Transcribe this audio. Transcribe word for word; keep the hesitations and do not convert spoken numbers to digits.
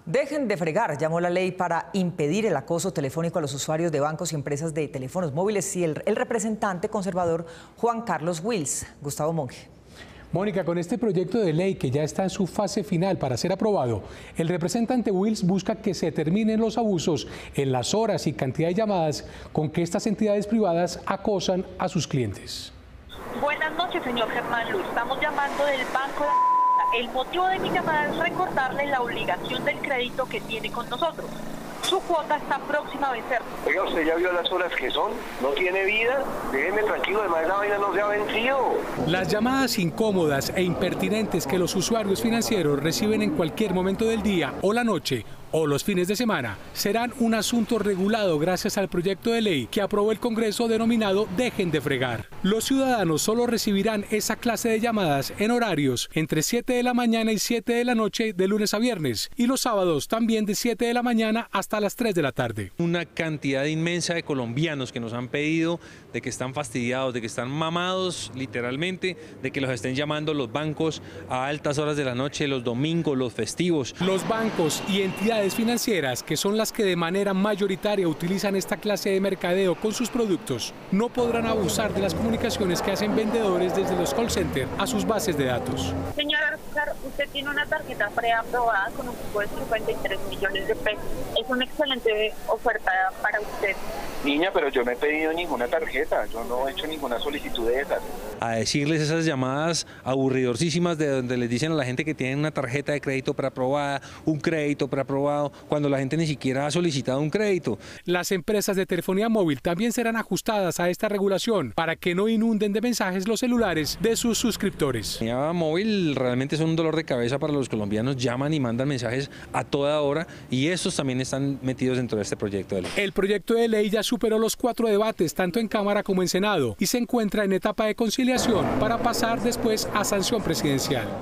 Dejen de fregar, llamó la ley para impedir el acoso telefónico a los usuarios de bancos y empresas de teléfonos móviles y el, el representante conservador Juan Carlos Wills. Gustavo Monge. Mónica, con este proyecto de ley que ya está en su fase final para ser aprobado, el representante Wills busca que se terminen los abusos en las horas y cantidad de llamadas con que estas entidades privadas acosan a sus clientes. Buenas noches, señor Germán Luz. Estamos llamando del Banco de... El motivo de mi llamada es recordarle la obligación del crédito que tiene con nosotros. Su cuota está próxima a vencer. Oiga, usted ya vio las horas que son, no tiene vida, déjeme tranquilo, además la vaina no se ha vencido. Las llamadas incómodas e impertinentes que los usuarios financieros reciben en cualquier momento del día o la noche o los fines de semana serán un asunto regulado gracias al proyecto de ley que aprobó el Congreso denominado Dejen de fregar. Los ciudadanos solo recibirán esa clase de llamadas en horarios entre siete de la mañana y siete de la noche de lunes a viernes y los sábados también de siete de la mañana hasta las tres de la tarde. Una cantidad inmensa de colombianos que nos han pedido de que están fastidiados, de que están mamados literalmente, de que los estén llamando los bancos a altas horas de la noche, los domingos, los festivos. Los bancos y entidades financieras, que son las que de manera mayoritaria utilizan esta clase de mercadeo con sus productos, no podrán abusar de las comunicaciones que hacen vendedores desde los call centers a sus bases de datos. Señora Oscar, usted tiene una tarjeta preaprobada con un cupo de cincuenta y tres millones de pesos. Es una excelente oferta para usted. Niña, pero yo no he pedido ninguna tarjeta, yo no he hecho ninguna solicitud de esas. A decirles esas llamadas aburridorcísimas de donde les dicen a la gente que tienen una tarjeta de crédito preaprobada, un crédito preaprobado, cuando la gente ni siquiera ha solicitado un crédito. Las empresas de telefonía móvil también serán ajustadas a esta regulación para que no inunden de mensajes los celulares de sus suscriptores. La llamada móvil realmente es un dolor de cabeza para los colombianos, llaman y mandan mensajes a toda hora y estos también están metidos dentro de este proyecto de ley. El proyecto de ley ya superó los cuatro debates, tanto en Cámara como en Senado, y se encuentra en etapa de conciliación para pasar después a sanción presidencial.